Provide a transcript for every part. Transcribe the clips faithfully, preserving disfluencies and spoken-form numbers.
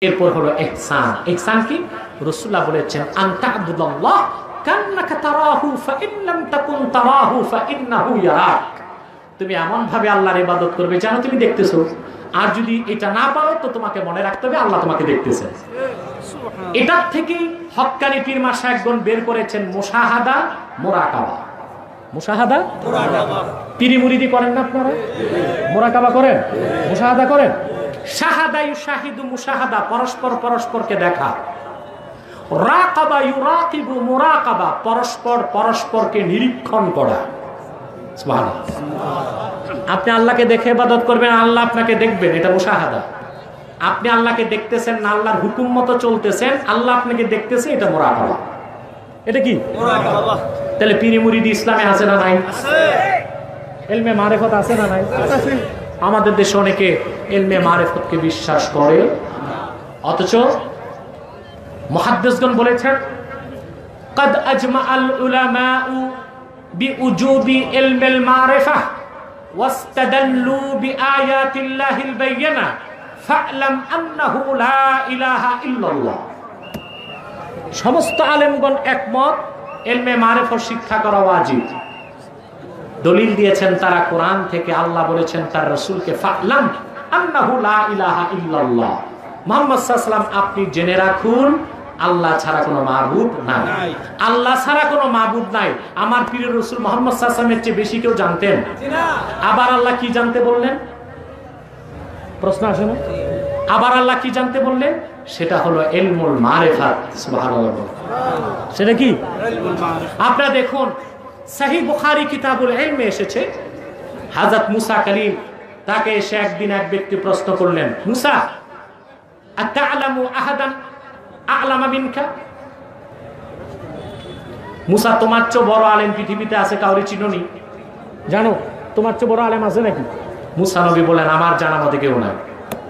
এরপর হলো ইহসান। ইহসান কি? রাসূলুল্লাহ বলেছেন আনতা আবুদাল্লাহ কান্নাকা তারাহু ফাইন লাম তাকুন তারাহু ফাইন্নাহু ইয়ারাক। তুমি এমন ভাবে আল্লাহর ইবাদত করবে যেন তুমি দেখতেছো, আর যদি এটা না পারো তো তোমাকে মনে রাখতে হবে আল্লাহ তোমাকে দেখতেছেন। এটার থেকেই হক্কানি পীর মাশায়েখগণ বের করেছেন মুশাহাদা মুরাকাবা। মুশাহাদা মুরাকাবা পীরি মুরিদি করেন না আপনারা? মুরাকাবা করেন, মুশাহাদা করেন। শাহাদা ইউশাহিদু মুশাহাদা, পরস্পর পরস্পরকে দেখা। রাকাবা ইউরাকিবু মুরাকাবা, পরস্পর পরস্পরকে নিরীক্ষণ করা। সুবহানাল্লাহ। আপনি আল্লাহকে দেখে ইবাদত করবেন, আল্লাহ আপনাকে দেখবেন, এটা মুশাহাদা। আপনি আল্লাহকে দেখতেছেন না, আল্লাহর হুকুম মতো চলতেছেন, আল্লাহ আপনাকে দেখতেছে, এটা মুরাকাবা। এটা কি মুরাকাবা? তাহলে পীরি মুরিদি ইসলামে আছে না নাই? আছে। ইলমে মারিফত আছে না নাই? আছে। আমাদের দেশে অনেকে ইলমে মারিফতকে বিশ্বাস করে, অথচ মুহাদ্দিসগণ বলেছেন قد اجمع العلماء بوجوب علم المعرفه واستدلوا بآيات الله البينة فاعلم انه لا اله الا الله। সমস্ত আলেমগণ একমত ইলমে মারিফত শিক্ষা করা ওয়াজিব। দলিল দিয়েছেন তারা কোরআন থেকে, আল্লাহ বলেছেন তার রাসূলকে ফা'লাম আন্নাহু লা ইলাহা ইল্লাল্লাহ। মুহাম্মদ সাল্লাল্লাহু আলাইহি ওয়াসাল্লাম আপনি জেনে রাখুন আল্লাহ ছাড়া কোনো মাবুদ নাই। আল্লাহ ছাড়া কোনো মাবুদ নাই। আমার প্রিয় রাসূল মুহাম্মদ সাল্লাল্লাহু আলাইহি ওয়াসাল্লামের চেয়ে বেশি কেউ জানতেন? আবার আল্লাহ কি জানতে বললেন? প্রশ্ন আসে না? আবার আল্লাহ কি জানতে বললেন? সেটা হলো ইলমুল মারিফাত। সুবহানাল্লাহ। সেটা কি? ইলমুল মারিফাত। আপনারা দেখুন সহিহ বুখারী কিতাবুল ইলমে এসেছে, হযরত মুসা কালিম তাকে এসে একদিন এক ব্যক্তি প্রশ্ন করলেন, মুসা আতা'লামু আহাদান আ'লামা মিনকা? মুসা, তোমার চেয়ে বড় আলেম পৃথিবীতে আছে কাউরে চিনোনি? জানো তোমার চেয়ে বড় আলেম আছে নাকি? মুসা নবী বলেন আমার জানা মতে কেউ নাই।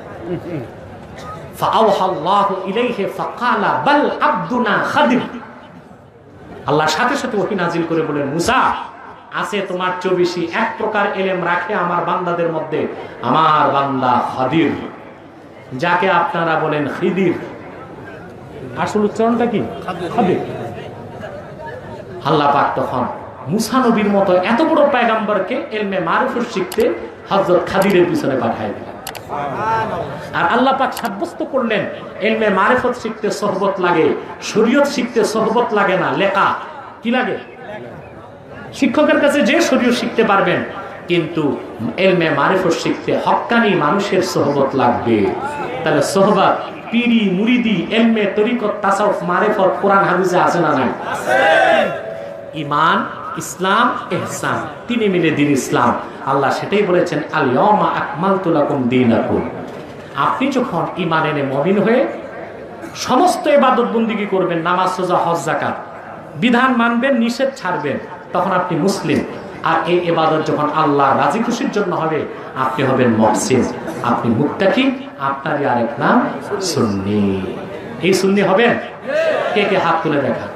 ফাআওহাল্লাহু ইলাইহি ফাকালা বাল আবদুনা খাদিম। আল্লাহ সাথে সাথে ওহী নাজিল করে বলেন, মুসা আছে তোমার চেয়ে বেশি, এক প্রকার ইলম রাখে আমার বান্দাদের মধ্যে, আমার বান্দা খাদির, যাকে আপনারা বলেন খিদির। আসল উচ্চারণটা কি? খাদির। আল্লাহ পাক তখন মুসা নবীর মতো এত বড় পয়গম্বরকে ইলমে মারিফত শিখতে হযরত খাদিরের পিছনে পাঠিয়ে দিলেন। আর আল্লাহ পাক সাব্যস্ত করলেন ইলমে মারিফত শিখতে সোহবত লাগে, শরীয়ত শিখতে সোহবত লাগে না, লেখা কি লাগে? শিক্ষকের কাছে যে শরীয়ত শিখতে পারবেন, কিন্তু ইলমে মারিফত শিখতে হক্কানি মানুষের সোহবত লাগবে। তাহলে সোহবত পীরি মুরিদি ইলমে তরিকত তাসাউফ মারিফত কোরআন হাদিসে আছে না নাই? আছে। ঈমান ইসলাম ইহসান তিনে মিলে দিন ইসলাম। আল্লাহ সেটাই বলেছেন আল ইয়াউমা আকমালতু লাকুম দীনাকুম। আপনি যখন ঈমান এনে মুমিন হয়ে সমস্ত ইবাদত বন্দেগী করবেন, নামাজ রোজা হজ যাকাত, বিধান মানবেন, নিষেধ ছাড়বেন, তখন আপনি মুসলিম। আর এই ইবাদত যখন আল্লাহ রাজি খুশির জন্য হবে, আপনি হবেন মুহসিন, আপনি মুত্তাকি, আপনারই আরেক নাম সুন্নি। এই সুন্নি হবেন? কে কে হাত তুলে দেখা?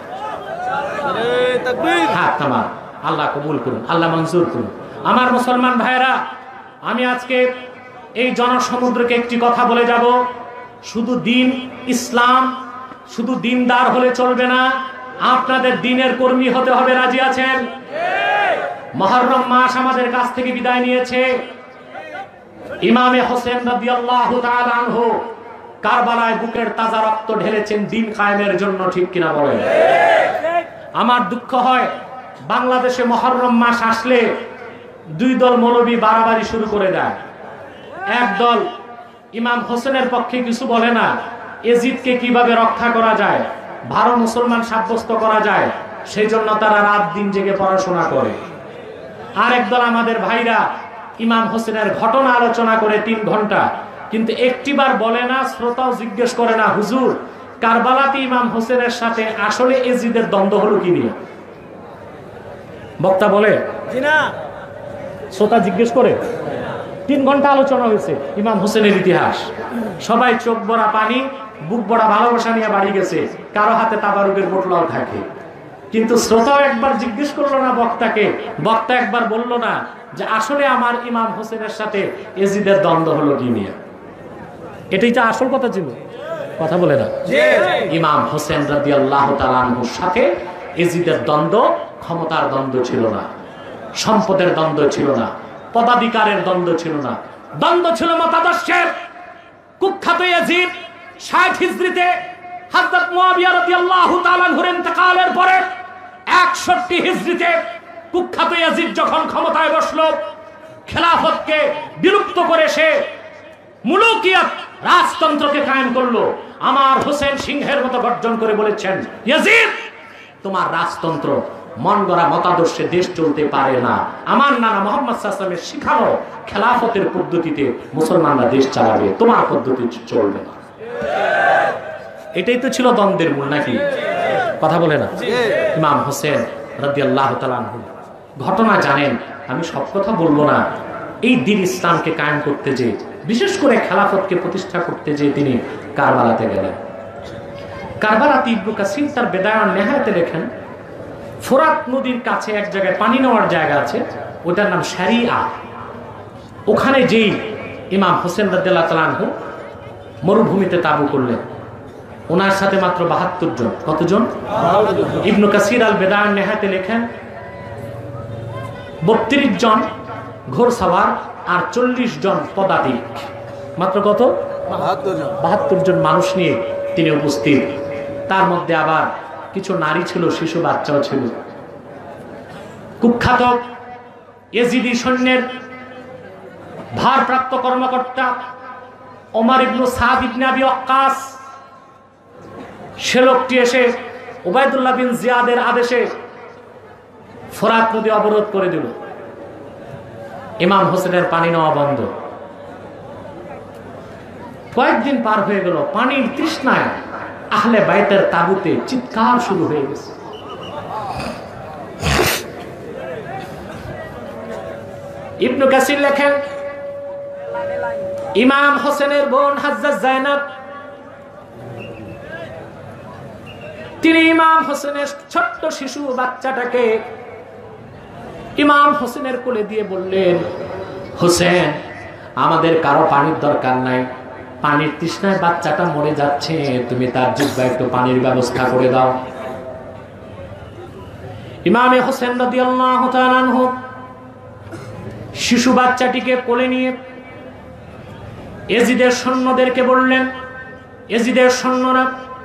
হাত নামা। আল্লাহ কবুল করুন, আল্লাহ মঞ্জুর করুন। আমার মুসলমান ভাইয়েরা, আমি আজকে এই জনসমুদ্রকে একটি কথা বলে যাব, শুধু দিন ইসলাম, শুধু দিনদার হলে চলবে না, আপনাদের দিনের কর্মী হতে হবে। রাজি আছেন? মুহররম মাস আমাদের কাছ থেকে বিদায় নিয়েছে। ইমামে হোসেন রাদিয়াল্লাহু তাআলা আনহু কারবালায় বুকের তাজা রক্ত ঢেলেছেন দিন কায়েমের জন্য, ঠিক কিনা বলেন? আমার দুঃখ হয় বাংলাদেশে মুহররম মাস আসলে দুই দল মৌলবী বাড়াবাড়ি শুরু করে দেয়। এক দল ইমাম হোসেনের পক্ষে কিছু বলে না, এজিদকে কিভাবে রক্ষা করা যায়, ভালো মুসলমান সাব্যস্ত করা যায়, সেই জন্য তারা রাত দিন জেগে পড়াশোনা করে। আর একদল আমাদের ভাইরা ইমাম হোসেনের ঘটনা আলোচনা করে তিন ঘন্টা, কিন্তু একটিবার বলে না, শ্রোতাও জিজ্ঞেস করে না, হুজুর কারবালাতে ইমাম হোসেনের সাথে আসলে এজিদের দ্বন্দ্ব হলো কি নিয়ে? বক্তা বলে না, শ্রোতা জিজ্ঞেস করে। তিন ঘন্টা আলোচনা হয়েছে ইমাম হোসেনের ইতিহাস, সবাই চোখ ভরা পানি, বুক ভরা ভালোবাসা নিয়ে বাড়ি গেছে, কারো হাতে তাবারুকের বোতলাও থাকে। কিন্তু শ্রোতাও একবার জিজ্ঞেস করলো না বক্তাকে, বক্তা একবার বলল না যে আসলে আমার ইমাম হোসেনের সাথে এজিদের দ্বন্দ্ব হলো কি নিয়ে। এটাই তো আসল কথা ছিল। কথা বলে না। ইমাম হোসেন রাদিয়াল্লাহু তাআলা আনহুর সাথে ইয়াজিদের দ্বন্দ্ব ক্ষমতার দ্বন্দ্ব ছিল না, সম্পদের দ্বন্দ্ব ছিল না, পদাধিকারের দ্বন্দ্ব ছিল না, দ্বন্দ্ব ছিল মতাদর্শের। কুখ্যাত ইয়াজিদ ষাট হিজরিতে হযরত মুয়াবিয়া রাদিয়াল্লাহু তাআলা আনহুর ইন্তেকালের পরে একষট্টি হিজরিতে কুখ্যাত ইয়াজিদ যখন ক্ষমতায় বসলো, খেলাফতকে বিলুপ্ত করে সে মুলুকিয়াত রাজতন্ত্রকে কায়েম করলো। আমার হোসেন সিংহের মতো গর্জন করে বলেছেন, ইয়াজিদ তোমার রাজতন্ত্র মন গড়া মতাদর্শে দেশ চলতে পারে না। আমার নানা মুহাম্মদ সাল্লাল্লাহু আলাইহি ওয়াসাল্লামের শিখানো খেলাফতের পদ্ধতিতে মুসলমানরা দেশ চালাবে, তোমার পদ্ধতি চলবে না। এটাই তো ছিল দ্বন্দ্বের মূল, নাকি? কথা বলে না। ইমাম হোসেন রাদিয়াল্লাহু তাআলা আনহু ঘটনা জানেন, আমি সব কথা বলবো না। এই দ্বীন ইসলামকে কায়েম করতে যে, বিশেষ করে খেলাফতকে প্রতিষ্ঠা করতে যে তিনি কারবালাতে গেলেন। কারবালাতে ইবনে কাসির তার বেদায়া নেহায়াতে লেখেন, ফোরাত নদীর কাছে এক জায়গায় পানি নেওয়ার জায়গা আছে, ওটার নাম শারিয়া। ওখানে যেই ইমাম হোসেন রাদিয়াল্লাহু তাআলা আনহু মরুভূমিতে তাবু করলেন, ওনার সাথে মাত্র বাহাত্তর জন। কতজন? ইবনে কাসির আল বেদায়া নেহায়াতে লেখেন, বত্রিশ জন ঘোড়সাওয়ার আর চল্লিশ জন পদাতিক, মাত্র কত? বাহাত্তর জন মানুষ নিয়ে তিনি উপস্থিত। তার মধ্যে আবার কিছু নারী ছিল, শিশু বাচ্চাও ছিল। কুখ্যাত ইয়াজিদি সৈন্যের ভারপ্রাপ্ত কর্মকর্তা ওমর ইবনে সাদ ইবনে আবি ওয়াক্কাস, সে লোকটি এসে উবাইদুল্লাহ বিন জিয়াদের আদেশে ফোরাত নদী অবরোধ করে দিল। ইমাম হোসেনের পানি নেওয়া বন্ধ। কয়েকদিন পার হয়ে গেল, পানির তৃষ্ণায় আহলে বাইতের তাবুতে চিৎকার শুরু হয়ে গেছে। ইবনে কাসির লেখেন, ইমাম হোসেনের বোন হাজ্জাজ জায়নাব তিনি ইমাম হোসেনের ছোট্ট শিশু বাচ্চাটাকে ইমাম হোসেনের কোলে দিয়ে বললেন, হোসেন আমাদের কারো পানির দরকার নাই, পানির তৃষ্ণায় বাচ্চাটা মরে যাচ্ছে, তুমি তার জিহ্বায় একটু পানির ব্যবস্থা করে দাও। ইমামে হোসেন রাদিয়াল্লাহু তাআলা আনহু শিশু বাচ্চাটিকে কোলে নিয়ে ইয়াজিদের সৈন্যদেরকে বললেন, ইয়াজিদের সৈন্যরা,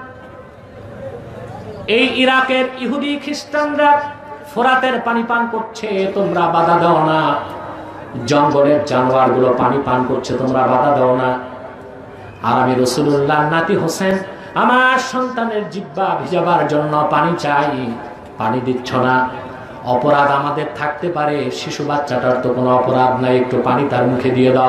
এই ইরাকের ইহুদি খ্রিস্টানরা ফোরাতের পানি পান করছে, তোমরা বাধা দাও না। জঙ্গলের জানোয়ার গুলো পানি পান করছে, তোমরা বাধা দাও না। আর আমি রাসূলুল্লাহ নাতি হোসেন, আমার সন্তানের জিহ্বা ভিজাবার জন্য পানি চাই, পানি দিচ্ছ না। অপরাধ আমাদের থাকতে পারে, শিশু বাচ্চাটার তো কোনো অপরাধ নাই, একটু পানি তার মুখে দিয়ে দাও।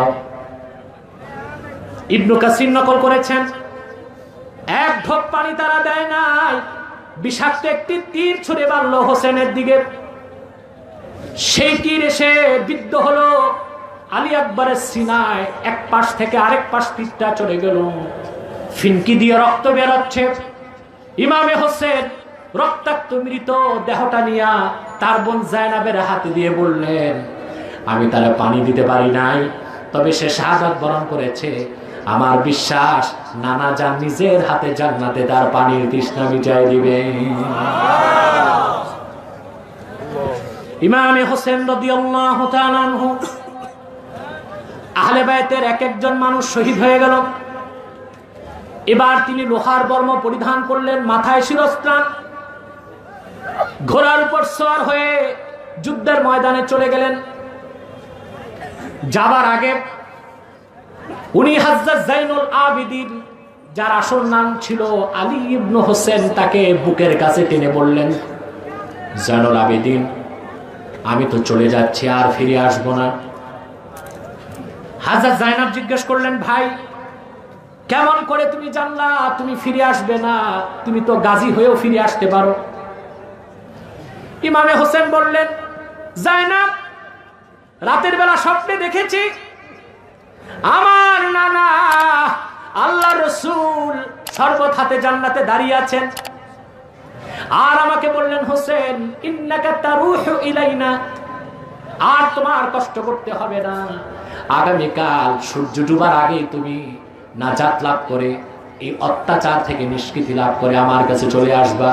ইবনে কাসির নকল করেছেন, এক ঢোক পানি তারা দেয় নাই, বিষাক্ত একটি তীর ছুঁড়ে মারল হোসেনের দিকে। সেই তীর এসে বিদ্ধ হলো আলী আকবরের সিনায়, এক পাশ থেকে আরেক পাশ তীরটা চলে গেল, ফিনকি দিয়ে রক্ত বেরোচ্ছে। ইমামে হোসেন রক্তাক্ত মৃত দেহটা নিয়ে তার বোন জায়নাবের হাতে দিয়ে বললেন, আমি তারে পানি দিতে পারি নাই, তবে সে শাহাদাত বরণ করেছে। আমার বিশ্বাস নানা জান নিজের হাতে জান্নাতে তার পানির তৃষ্ণা মিটাই দিবে। ইমামে হোসেন রাদিয়াল্লাহু তাআলা আনহু, আহলে বাইতের এক একজন মানুষ শহীদ হয়ে গেল। এবার তিনি লোহার বর্ম পরিধান করলেন, মাথায় শিরস্ত্রাণ, ঘোড়ার উপর সওয়ার হয়ে যুদ্ধের ময়দানে চলে গেলেন। যাবার আগে উনি হযরত জাইনুল আবিদিন, যার আসল নাম ছিল আলী ইবনে হোসেন, তাকে বুকের কাছে টেনে বললেন, জাইনুল আবিদিন, আমি তো চলে যাচ্ছি, আর ফিরে আসবো না। হযরত জাইনাব জিজ্ঞেস করলেন, ভাই কেমন করে তুমি জানলা তুমি ফিরে আসবে না? তুমি তো গাজী হয়েও ফিরে আসতে পারো। ইমামে হোসেন বললেন, জাইনাব, রাতের বেলা স্বপ্নে দেখেছি আমার নানা আল্লাহর রাসূল সর্বত হাতে জান্নাতে দাঁড়িয়ে আছেন, আর আমাকে বললেন, হোসেন ইন্নাকা তারুহু ইলাইনা, আর তোমার কষ্ট করতে হবে না, আগামীকাল সূর্য ডুবার আগেই তুমি নাজাত লাভ করে এই অত্যাচার থেকে নিষ্কৃতি লাভ করে আমার কাছে চলে আসবা।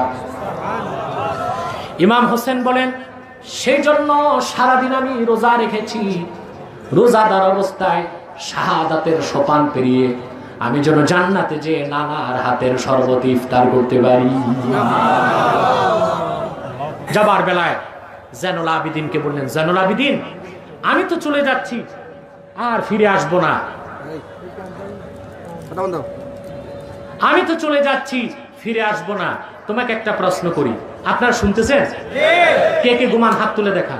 ইমাম হোসেন বলেন, সেই জন্য সারাদিন আমি রোজা রেখেছি, রোজাদার অবস্থায় শাহাদাতের সোপান পেরিয়ে আমি যেন জান্নাতে যে নানার হাতের শরবত ইফতার করতে পারি। যাবার বেলায় জয়নুল আবিদিনকে বললেন, জয়নুল আবিদিন, আমি তো চলে যাচ্ছি, আর ফিরে আসবো না। আমি তো চলে যাচ্ছি, ফিরে আসবো না। তোমাকে একটা প্রশ্ন করি, আপনারা শুনতেছেন? কে কে ঘুমান? হাত তুলে দেখান।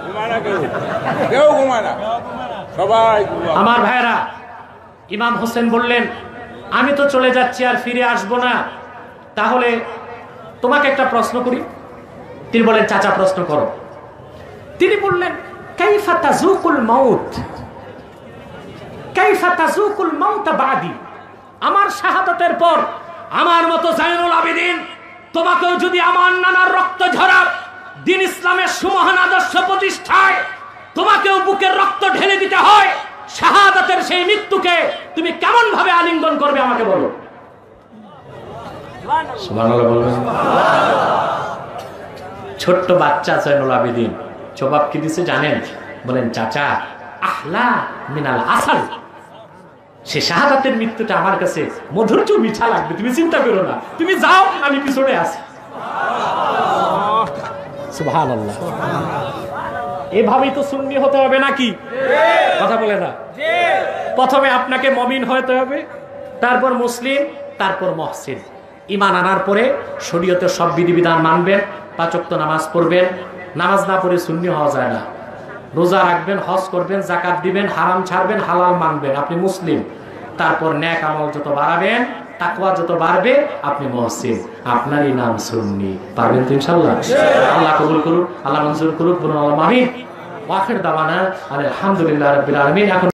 আমার ভাইরা, ইমাম হোসেন বললেন, আমি তো চলে যাচ্ছি আর ফিরে আসবো না, তাহলে তোমাকে একটা প্রশ্ন করি। তিনি বলেন, চাচা প্রশ্ন করো। তিনি বললেন, কাইফা তাযুকুল মাউত, কাইফা তাযুকুল মাউত বাদি। আমার শাহাদাতের পর আমার মতো জয়নুল আবেদিন, তোমাকেও যদি আমার নানার রক্ত ঝরা দ্বীন ইসলামের সুমহান আদর্শ প্রতিষ্ঠায় তোমাকেও বুকের রক্ত ঢেলে দিতে হয়, শাহাদাতের সেই মৃত্যুকে তুমি কেমন ভাবে আলিঙ্গন করবে আমাকে বলো। সুবহানাল্লাহ বলবেন। ছোট্ট বাচ্চা জয়নুল আবেদিন জবাব কি দিছে জানেন? বলেন, চাচা, আহলা মিনাল আসাল। সে শাহাদাতের মৃত্যুটা আমার কাছে মধুর চেয়ে মিঠা লাগবে, তুমি চিন্তা করো না, তুমি যাও, আমি পিছনে আছি। সুবহানাল্লাহ। এভাবেই তো সুন্নি হতে হবে নাকি? কথা বলে না। প্রথমে আপনাকে মুমিন হতে হবে, তারপর মুসলিম, তারপর মুহসিন। ঈমান আনার পরে শরীয়তের সব বিধিবিধান মানবেন, পাঁচ ওয়াক্ত নামাজ পড়বেন। নামাজ না পড়ে সুন্নি হওয়া যায় না। রোজা রাখবেন, হজ করবেন, যাকাত দিবেন, হারাম ছাড়বেন, হালাল মানবেন, আপনি মুসলিম। তারপর নেক আমল যত বাড়াবেন, তাকওয়া যত বাড়বে, আপনি মুহসিন। আপনারই নাম সুন্নি। পারবেন তো ইনশাআল্লাহ? আল্লাহ কবুল করুন, আল্লাহ মঞ্জুর করুন, বলুন আল্লাহ আমিন। ওয়া আখির দাওয়ানা আলহামদুলিল্লাহি রাব্বিল আলামিন। এখন